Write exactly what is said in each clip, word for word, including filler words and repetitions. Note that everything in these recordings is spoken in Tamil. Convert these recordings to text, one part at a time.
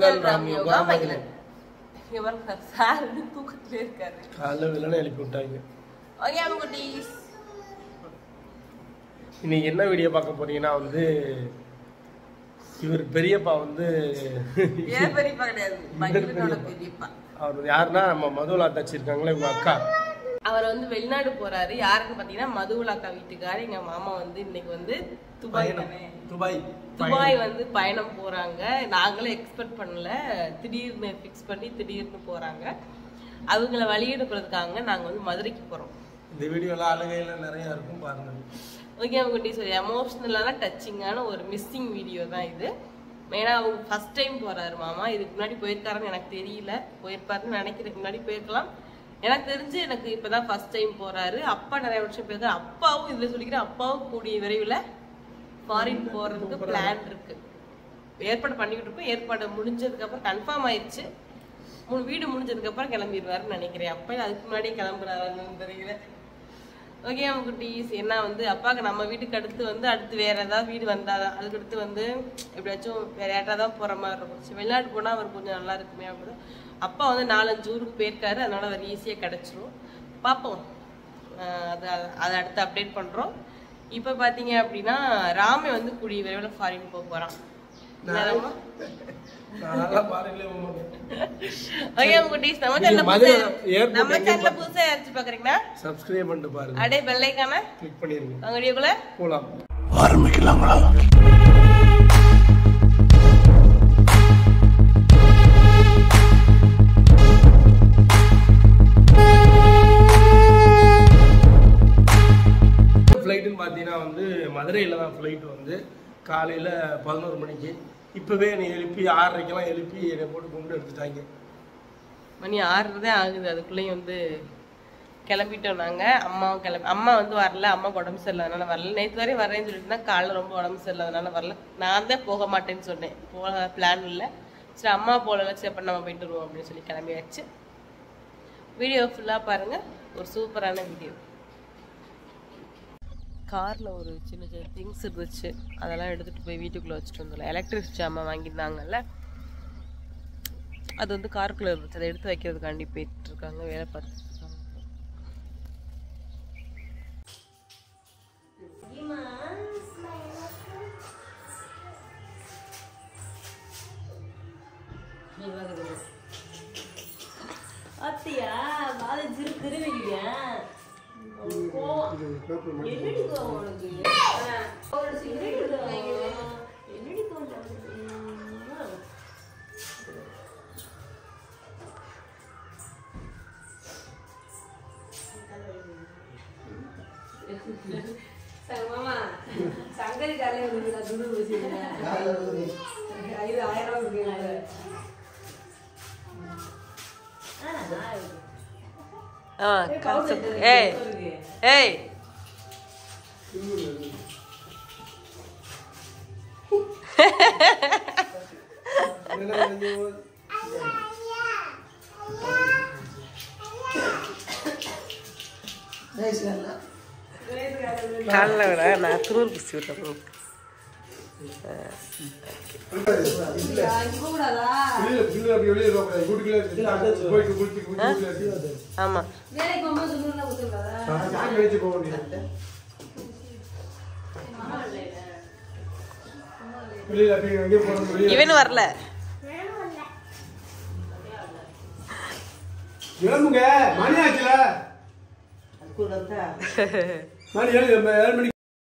டிஜிட்டல் ராம் யோகா மகிழன். இவர் சார் தூக்கத்திலே இருக்காரு. காலைல வில்லனை எழுப்பி விட்டாங்க. ஓகே குட்டீஸ், இன்னைக்கு என்ன வீடியோ பார்க்க போறீங்கன்னா வந்து இவர் பெரியப்பா வந்து ஏன் பெரியப்பா கிடையாது, மகிழனோட பெரியப்பா. அவர் யாருன்னா நம்ம மதுலா தச்சிருக்காங்களே இவங்க அக்கா. அவர் வந்து வெளிநாடு போறாரு. யாருன்னு பாத்தீங்கன்னா மதுலா அக்கா வீட்டுக்காரு. எங்க மாமா வந்து இன்னைக்கு வந்து துபாய் துபாய் துபாய் வந்து பயணம் போறாங்க. நாங்களே எக்ஸ்பெக்ட் பண்ணல, திடீர்னு ஃபிக்ஸ் பண்ணி திடீர்னு போறாங்க. அவங்கள வழியெடுக்கிறதுக்காக நாங்க வந்து மதுரைக்கு போறோம். இந்த வீடியோல அழுகையில நிறைய இருக்கும் பாருங்க. ஓகே குட்டீஸ், ஒரு எமோஷனலான டச்சிங்கான ஒரு மிஸ்ஸிங் வீடியோ தான் இது. ஏன்னா அவங்க ஃபர்ஸ்ட் டைம் போறாரு மாமா. இதுக்கு முன்னாடி போயிருக்காருன்னு எனக்கு தெரியல, போயிருப்பாருன்னு நினைக்கிறதுக்கு முன்னாடி போயிருக்கலாம். எனக்கு தெரிஞ்சு எனக்கு இப்பதான் ஃபர்ஸ்ட் டைம் போறாரு. அப்பா நிறைய வருஷம் போயிருக்காரு. அப்பாவும் இதுல சொல்லிக்கிறேன், அப்பாவும் கூடிய விரைவில் ஃபாரின் போறதுக்கு பிளான் இருக்கு. ஏற்பாடு பண்ணிக்கிட்டு இருக்கோம். ஏற்பாடு முடிஞ்சதுக்கு அப்புறம் கன்ஃபார்ம் ஆயிடுச்சு. மூணு வீடு முடிஞ்சதுக்கு அப்புறம் கிளம்பிடுவாருன்னு நினைக்கிறேன். அப்பா அதுக்கு முன்னாடி கிளம்புறாருன்னு தெரியல. ஓகே குட்டீஸ், என்ன வந்து அப்பாவுக்கு நம்ம வீட்டுக்கு அடுத்து வந்து அடுத்து வேற ஏதாவது வீடு வந்தாதான், அதுக்கடுத்து வந்து எப்படியாச்சும் வேற யார்ட்டா தான் போற மாதிரி இருக்கும். வெளிநாட்டு போனா அவர் கொஞ்சம் நல்லா இருக்குமே அப்படின்னு அப்பா வந்து நாலஞ்சு ஊருக்கு போயிருக்காரு. அதனால அவர் ஈஸியா கிடைச்சிரும். பார்ப்போம், அது அதை அடுத்து அப்டேட் பண்றோம். இப்ப பாத்தீங்க அப்படின்னா ராமே வந்து கூடிய விரைவில் ஃபாரின் போக போறான். புதுசா யாராச்சும் பாக்குறீங்கன்னா சப்ஸ்கிரைப் பண்ணிட்டு பாருங்க. அப்படியே பெல் ஐகானை கிளிக் பண்ணிருங்க. அந்த வீடியோக்குள்ள போலாம். ஆரம்பிக்கலாங்களா? ஃப்ளைட்டுன்னு பார்த்தீங்கன்னா வந்து மதுரையில் தான் ஃப்ளைட்டு வந்து காலையில் பதினோரு மணிக்கு. இப்போவே என்னை எழுப்பி ஆறரைக்கெல்லாம் எழுப்பி என்னை போட்டு கும்பிட்டு எடுத்துட்டாங்க. மணி ஆறுறதே ஆகுது. அதுக்குள்ளேயும் வந்து கிளம்பிட்டோம் நாங்கள். அம்மாவும் கிளம்பி, அம்மா வந்து வரல, அம்மாவுக்கு உடம்பு சரியில்லை அதனால வரல. நேற்று வரையும் வரேன்னு சொல்லிட்டுனா காலைல ரொம்ப உடம்பு சரியில்லை அதனால வரல. நான் தான் போக மாட்டேன்னு சொன்னேன், போக பிளான் இல்லை. சரி அம்மா போகல, சரி அப்போ நம்ம போயிட்டு வருவோம் அப்படின்னு சொல்லி கிளம்பியாச்சு. வீடியோ ஃபுல்லாக பாருங்கள், ஒரு சூப்பரான வீடியோ. காரில் ஒரு சின்ன சின்ன திங்ஸ் இருந்துச்சு, அதெல்லாம் எடுத்துகிட்டு போய் வீட்டுக்குள்ளே வச்சுட்டு வந்துடலாம். எலக்ட்ரிக் ஜாமான் வாங்கியிருந்தாங்கல்ல, அது வந்து காருக்குள்ளே இருந்துச்சு. அதை எடுத்து வைக்கிறதுக்காண்டி போயிட்டு இருக்காங்க, வேலை பார்த்துட்டு இருக்காங்க. அத்தியா பாதி திருவிக்கிறியா? சங்கரி காலையில ஆயிரம் ரூபாய். ஏய் ஏய் காலைல விட நான் துருள் குச்சி விட்டேன். ஆமா இவனு வரல. மணி ஆச்சுல மணி ஏழு மணி.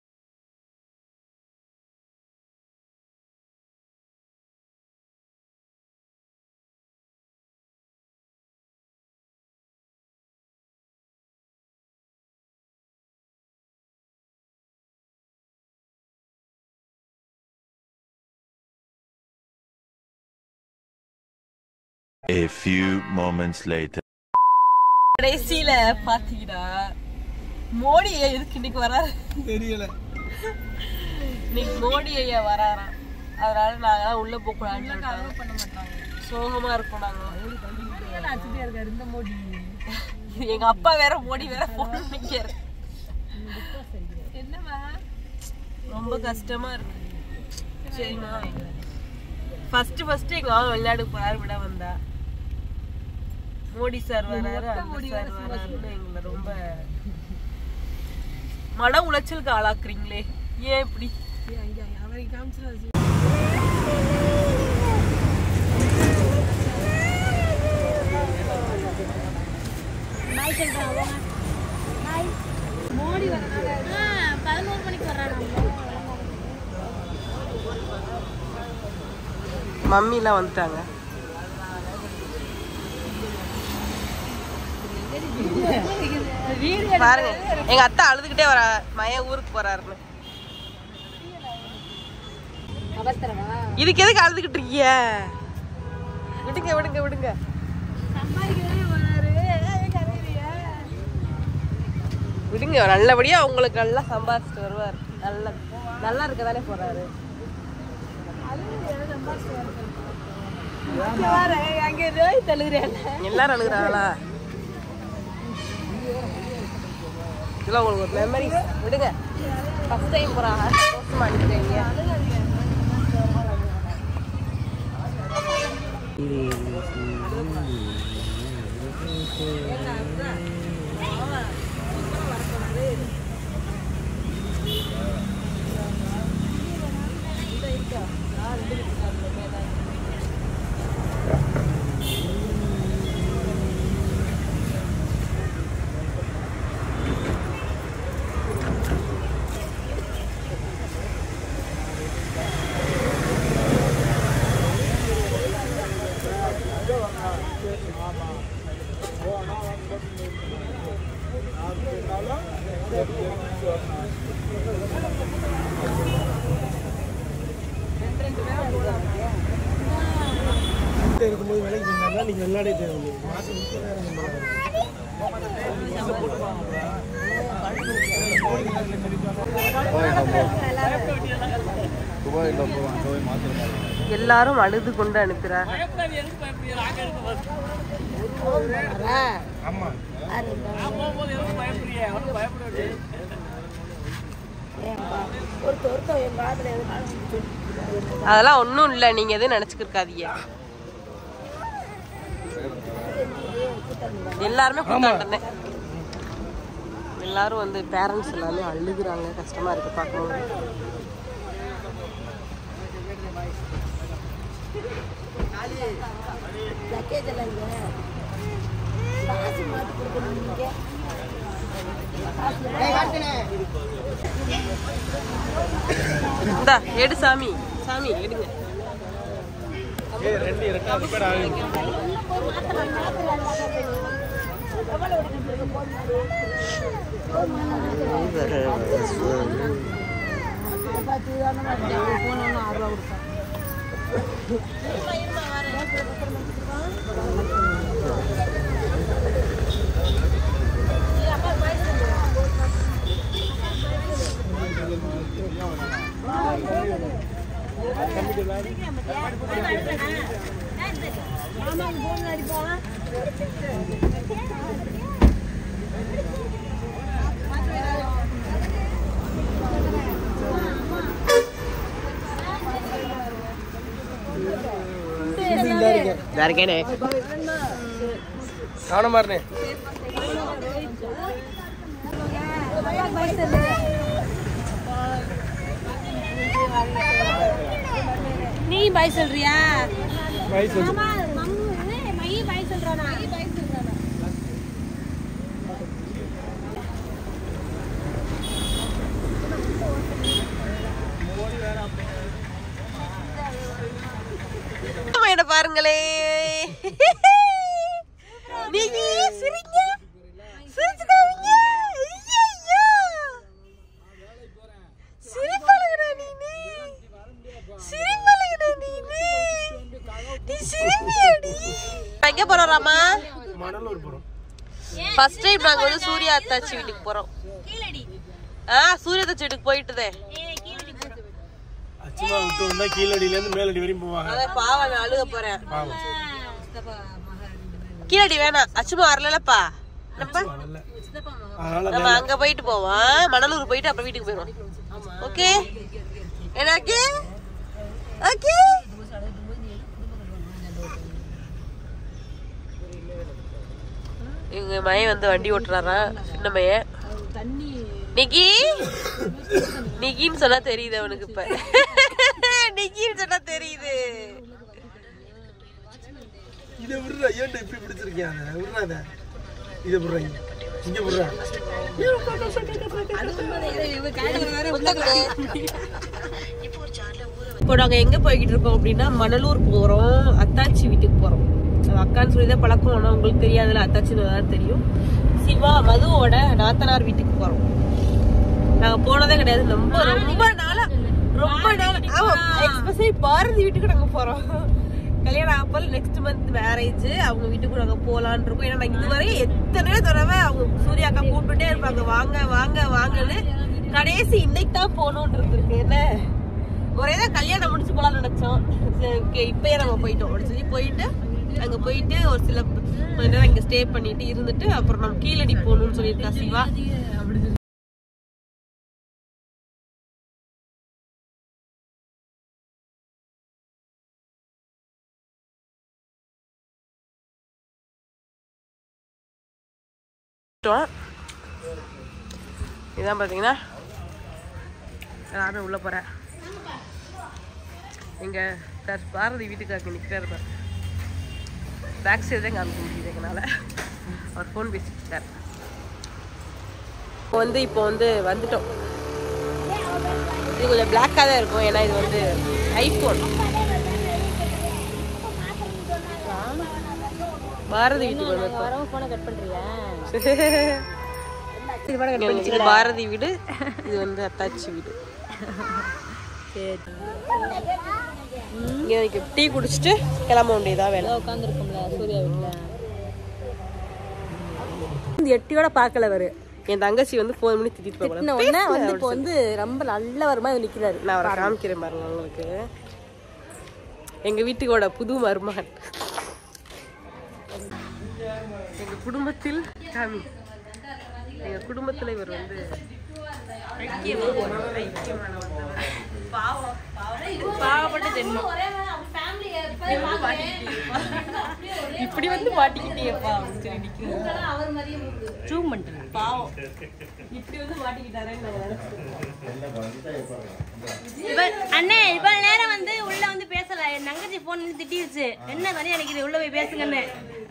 A few moments later. கடைசியில பாத்தீங்கன்னா மோடி எதுக்கு இன்னைக்கு வராரு தெரியல. இன்னைக்கு மோடி ஐயா வராராம். அதனால நாங்க உள்ள போக கூடாதுன்னு பண்ண மாட்டாங்க. சோகமா இருக்கோம் நாங்க. இந்த மோடி எங்க அப்பா வேற மோடி வேற போன் நிக்கிறாரு. என்னமா ரொம்ப கஷ்டமா இருக்கு. சரிமா ஃபர்ஸ்ட் ஃபர்ஸ்ட் எங்க மாமா வெளிநாடு போறாரு விட வந்தா மோடி சார் வராரு அந்த சார் வராருன்னு எங்களை ரொம்ப மன உளைச்சலுக்கு ஆளாக்குறீங்களே ஏன் இப்படி மோடி பதினோரு மணிக்கு வர்றாங்க மம்மி எல்லாம் வந்துட்டாங்க பாருங்க எங்க அத்தை அழுதுகிட்டே வர மய ஊருக்கு போறாருன்னு இதுக்கு எதுக்கு அழுதுகிட்டு இருக்கீங்க விடுங்க விடுங்க விடுங்க விடுங்க நல்லபடியா உங்களுக்கு நல்லா சம்பாதிச்சுட்டு வருவார் நல்ல நல்லா இருக்க தானே போறாரு எல்லாரும் அழுகுறாங்களா இதெல்லாம் உங்களுக்கு ஒரு மெமரிஸ் விடுங்க ஃபர்ஸ்ட் டைம் போறாங்க சந்தோஷமா அனுப்பிடுவீங்க இருக்கும்போது வேலைக்கு போயிருந்தாங்க நீங்க வெளிநாடே தேவை மாசம் எல்லாரும் அழுது கொண்டு அனுப்புறாங்க அதெல்லாம் ஒன்றும் இல்லை நீங்க எதுவும் நினைச்சுக்கிருக்காதீங்க எல்லாருமே கூட்டாண்டனே எல்லாரும் வந்து பேரண்ட்ஸ் எல்லாமே அழுகுறாங்க கஷ்டமா இருக்கு பார்க்கணும் இந்தா எடு சாமி சாமி எடுங்க ரெண்டு இரண்டாவது பேர் ஆகுது கவனமா இருந்தே நீ பாய் சொல்றியா பாய் சொல்லு மை பாய் சொல்றானா பாய் சொல்றானா என்ன பாருங்களே நீங்க சிரிங்க சிரிச்சுக்காதீங்க ஐயோ சிரிப்பழகுடா நீ சிரிப்பழகுடா நீ நீ சிரிப்பியாடி எங்க போறோம்மா மணலூர் போறோம் ஃபர்ஸ்ட் டைம் நாங்க வந்து சூர்யா அத்தாச்சி வீட்டுக்கு போறோம் கீழடி ஆ சூர்யா அத்தாச்சி வீட்டுக்கு போயிட்டுதே அச்சுமா விட்டு வந்தா கீழடியில இருந்து மேலடி வரையும் போவாங்க அத பாவம் நான் அழுக போறேன் பாவம் கீழடி வேணாம் அச்சுமா வரலப்பா அதனால நம்ம அங்க போயிட்டு போவோம் மணலூர் போயிட்டு அப்புறம் வீட்டுக்கு போயிடுவோம் ஓகே எனக்கு ஓகே இவங்க மையன் வந்து வண்டி ஓட்டுறாரா சின்ன மையன். நிக்கி நிக்கின்னு சொன்னா தெரியுது அவனுக்கு. இப்ப நிக்கின்னு சொன்னா தெரியுது. இதை விடுறா, ஏன்டா இப்படி பிடிச்சிருக்கேன்? விடுறாத, இதை விடுறாங்க, இங்க விடுறா. இப்போ நாங்க எங்க போய்கிட்டு இருக்கோம் அப்படின்னா மணலூர் போறோம். அத்தாச்சி வீட்டுக்கு போறோம். அக்கான்னு சொல்லிதான் பழக்கம். ஆனா உங்களுக்கு தெரியாதுல, அத்தாச்சின்னு தான் தெரியும். சிவா மதுவோட நாத்தனார் வீட்டுக்கு போறோம். நாங்க போனதே கிடையாது. ரொம்ப ரொம்ப நாளா ரொம்ப நாளா எக்ஸ்பெஷலி பாரதி வீட்டுக்கு நாங்க போறோம். கல்யாணம் ஆப்பல் நெக்ஸ்ட் மந்த் மேரேஜ். அவங்க வீட்டுக்கு நாங்க போலான் இருக்கோம். ஏன்னா நாங்க இதுவரை எத்தனை தடவை அவங்க சூர்யா அக்கா கூப்பிட்டுட்டே இருப்பாங்க, வாங்க வாங்க வாங்கன்னு. கடைசி இன்னைக்கு தான் போகணும்னு இருந்திருக்கு. என்ன ஒரேதான் கல்யாணம் முடிச்சு போலாம்னு நினைச்சோம். இப்பயே நம்ம போயிட்டோம் அப்படின்னு சொல்லி போயிட்டு அங்க போயிட்டு ஒரு சில கொஞ்ச நேரம் இங்க ஸ்டே பண்ணிட்டு இருந்துட்டு அப்புறம் நம்ம கீழடி போகணும்னு சொல்லியிருக்கா சிவா. இதான் பாத்தீங்கன்னா நானும் உள்ள போறேன். எங்க சார் பாரதி வீட்டுக்கு அங்கே நிற்கிறாரு. பேக் சைடு தான் காமிக்க முடியுது எங்களால். அவர் ஃபோன் பேசிட்டு இருக்கார். இப்போ வந்து இப்போ வந்து வந்துட்டோம். இது கொஞ்சம் பிளாக்காக தான் இருக்கும். ஏன்னா இது வந்து ஐஃபோன். பாரதி வீட்டுக்கு வந்து போனை கட் பண்றியா? இது பாரதி வீடு, இது வந்து அத்தாச்சி வீடு. இங்கே டீ குடிச்சிட்டு கிளம்ப வேண்டியதான் வேலை. உட்காந்துருக்கோம்ல சூர்யா வீட்டுல. எட்டியோட பார்க்கல அவரு. என் தங்கச்சி வந்து ஃபோன் பண்ணி திட்டிட்டு போகல. வந்து இப்போ வந்து ரொம்ப நல்ல வருமா நிக்கிறாரு. நான் அவரை காமிக்கிறேன் பாருங்க உங்களுக்கு. எங்க வீட்டுக்கோட புது மருமகன். எங்க குடும்பத்தில் காமி எங்க குடும்பத்துல இவர் வந்து பாவப்பட்ட ஜென்மம். இப்படி வந்து மாட்டிக்கிட்டேப்பா பாவம். இப்படி வந்து மாட்டிக்கிட்டாரேன்னு அண்ணே இவ்வளவு நேரம் வந்து உள்ள வந்து பேசல. என் தங்கச்சி போன் பண்ணி திட்டிருச்சு. என்ன தனியா நினைக்கிறேன், உள்ள போய் பேசுங்கன்னு.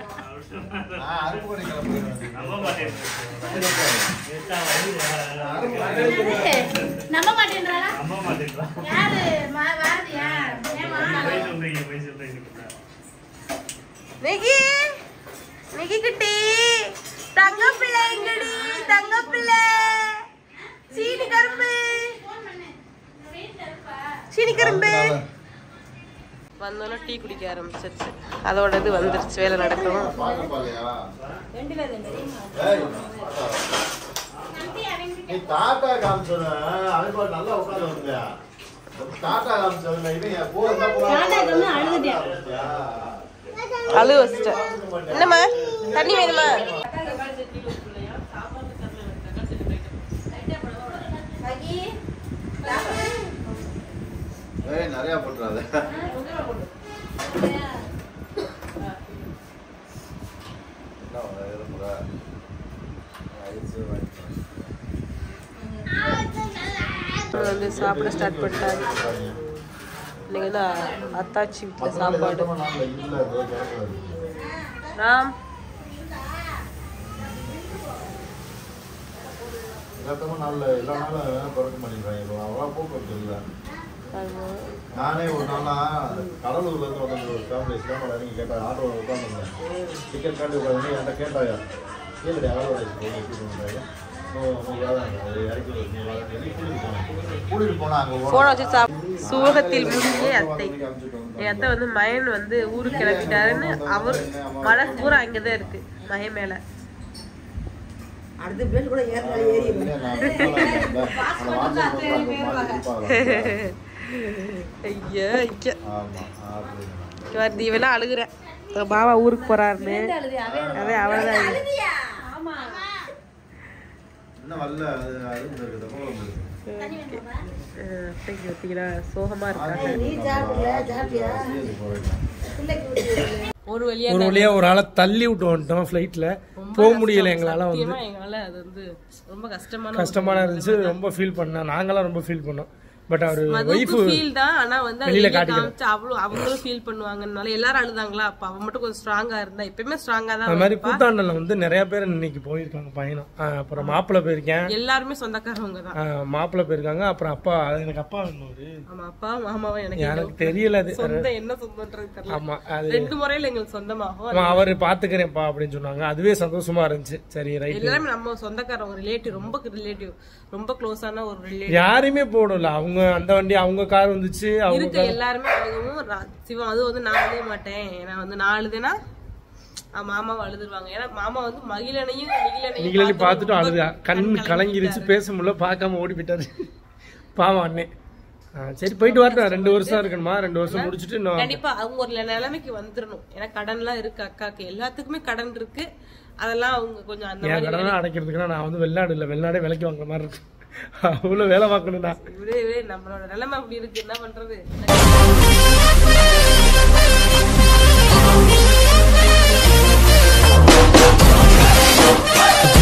நம்ப மாட்டேன்றாரா? யாரு பாரதியா? நெகி நெகி குட்டி தங்க பிள்ளை எங்கடி? தங்க பிள்ளை சீனி கரும்பு சீனி கரும்பு வந்தோன்னா டீ குடிக்க ஆரம்பிச்சிருச்சு. அதோட இது வந்துருச்சு, வேலை நடக்கணும். டாட்டா காமிச்சோம் நல்லா உட்காந்து டாட்டா காமிச்சோம் அழு வச்சுட்டேன். என்னம்மா தண்ணி வேணுமா? நிறைய போட்டுறாத. வந்து சாப்பிட ஸ்டார்ட் பண்ணிட்டாங்க. இன்னைக்கு வந்து அத்தாச்சி வீட்டில் சாப்பாடு. ராம் எல்லா நாளும் குறைக்க மாட்டேங்கிறாங்க. அவ்வளோ போக்குவரத்து இல்லை. நானே ஒரு நாளா கடலூர்ல இருந்து வந்து ஒரு ஃபேமிலி இஸ்லாம இறங்கி கேட்டாங்க. ஆட்டோ உட்காந்துருந்தேன். டிக்கெட் காண்டி உட்காந்து என்கிட்ட கேட்டாங்க. கீழே அகலோட எப்படி பண்ணுறாங்க சூகத்தில் முடிஞ்ச அத்தை. என் அத்தை வந்து மயன் வந்து ஊருக்கு கிளம்பிட்டாருன்னு அவர் மழை பூரா அங்கதான் இருக்கு மய மேல. ஐயா இவெல்லாம் அழுகுறேன். பாபா ஊருக்கு போறாருன்னு. அதே அவள்தான் சோகமா இருக்காங்க. ஒரு வழியா ஒரு வழியா ஒரு ஆளை தள்ளி விட்டு வந்துட்டோம் ஃப்ளைட்ல. போக முடியல எங்களால வந்து. எங்களால அது வந்து ரொம்ப கஷ்டமான கஷ்டமான இருந்துச்சு. ரொம்ப ஃபீல் பண்ணோம், நாங்களாம் ரொம்ப ஃபீல் பண்ணோம். பட் அவரு வைஃப் ஃபீல் தான். ஆனா வந்து வெளியில காமிச்சு அவ்வளவு அவங்களும் ஃபீல் பண்ணுவாங்கனால எல்லாரும் அழுதாங்களா. அப்ப அவ மட்டும் கொஞ்சம் ஸ்ட்ராங்கா இருந்தா எப்பயுமே ஸ்ட்ராங்கா தான். அது மாதிரி கூத்தாண்டல்ல வந்து நிறைய பேர் இன்னைக்கு போயிருக்காங்க பயணம். அப்புறம் மாப்பிள்ளை போயிருக்கேன். எல்லாருமே சொந்தக்காரவங்க தான். மாப்பிள்ளை போயிருக்காங்க. அப்புறம் அப்பா, எனக்கு அப்பா இன்னொரு ஆமா அப்பா மாமாவும் எனக்கு எனக்கு தெரியல அது சொந்த என்ன சொந்தன்றது தெரியல. ஆமா அது ரெண்டு முறையில எங்களுக்கு சொந்தமாகும். அவரு பாத்துக்கிறேன்ப்பா அப்படின்னு சொன்னாங்க. அதுவே சந்தோஷமா இருந்துச்சு. சரி ரைட். எல்லாருமே நம்ம சொந்தக்காரவங்க ரிலேட்டிவ், ரொம்ப ரிலேட்டிவ், ரொம்ப க்ளோஸான ஒரு ரிலேட்டிவ். யாருமே போடல. அவங்க அந்த வண்டி அவங்க கார் வந்துச்சு. அவங்க எல்லாருமே அழுகவும் சிவம் அது வந்து நான் அழுத மாட்டேன். ஏன்னா வந்து நான் அழுதுனா மாமாவை அழுதுருவாங்க. ஏன்னா மாமா வந்து மகிழனையும் நிகிழனையும் பார்த்துட்டு அழுதா. கண் கலங்கிருச்சு, பேச முடியல, பார்க்காம ஓடி போயிட்டாரு பாவம் அண்ணே. சரி போயிட்டு வரட்டும். ரெண்டு வருஷம் இருக்கணுமா, ரெண்டு வருஷம் முடிச்சுட்டு கண்டிப்பா அவங்க ஒரு நிலைமைக்கு வந்துடணும். ஏன்னா கடன் எல்லாம் இருக்கு அக்காக்கு, எல்லாத்துக்குமே கடன் இருக்கு. அதெல்லாம் அவங்க கொஞ்சம் அந்த மாதிரி கடனை அடைக்கிறதுக்குன்னா நான் வந்து வெளிநாடு இல்லை, வெளிநாடே விலைக்கு வாங்குற மாதிரி இருக்கு. அவ்வளவு வேலை பார்க்கணும்னா நம்மளோட நிலைமை அப்படி இருக்கு, என்ன பண்றது.